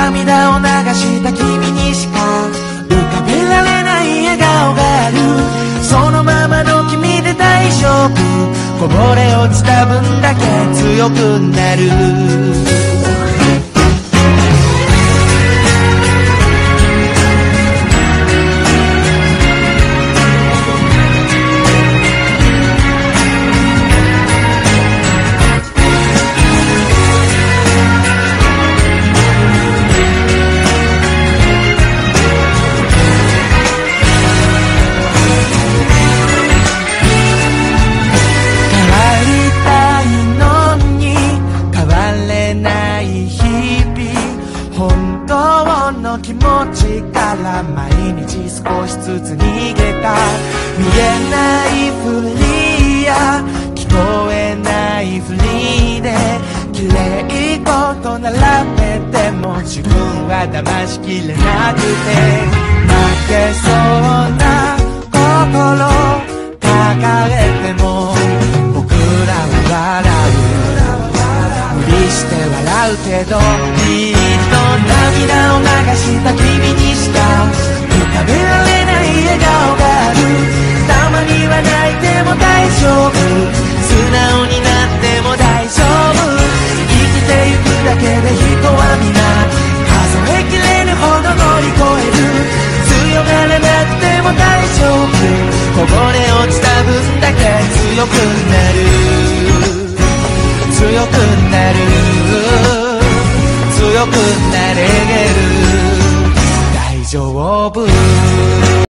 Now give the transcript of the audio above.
涙を流した君にしか浮かべられない笑顔がある。そのままの君で大丈夫。こぼれ落ちた分だけ強くなる。気持ちから毎日少しずつ逃げた。見えないふりや聞こえないふりで綺麗事並べても自分は騙しきれなくて、負けそうな心抱えても僕らは笑う。無理して笑うけどきっと涙を流した君にしか浮かべられない笑顔がある。たまには泣いても大丈夫。素直になっても大丈夫。生きてゆくだけで人は皆数えきれぬほど乗り越える。強がらなくても大丈夫。こぼれ落ちた分だけ強くなる。強くなる。強くなる。